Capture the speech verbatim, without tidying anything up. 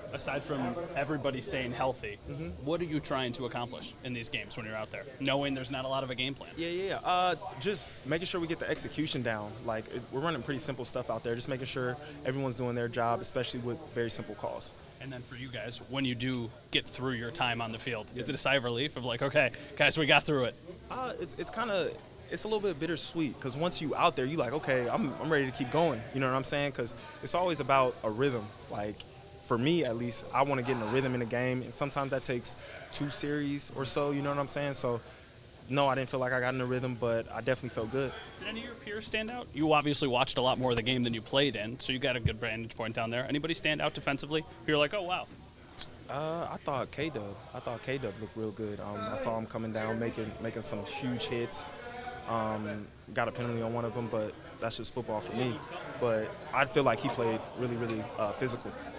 aside from everybody staying healthy, Mm-hmm. what are you trying to accomplish in these games when you're out there, knowing there's not a lot of a game plan? Yeah, yeah, yeah. Uh, just making sure we get the execution down. Like, it, we're running pretty simple stuff out there. Just making sure everyone's doing their job, especially with very simple calls. And then for you guys, when you do get through your time on the field, is it a sigh of relief of like, okay, guys, we got through it? Uh, it's it's kind of it's a little bit bittersweet because once you out there, you like, okay, I'm I'm ready to keep going. You know what I'm saying? Because it's always about a rhythm. Like, for me at least, I want to get in a rhythm in the game, and sometimes that takes two series or so. You know what I'm saying? So, no, I didn't feel like I got in a rhythm, but I definitely felt good. Did any of your peers stand out? You obviously watched a lot more of the game than you played in, so you got a good vantage point down there. Anybody stand out defensively? You're like, oh wow. Uh, I thought K-Dub. I thought K-Dub looked real good. Um, I saw him coming down, making making some huge hits. Um, got a penalty on one of them, but that's just football for me. But I feel like he played really, really uh, physical.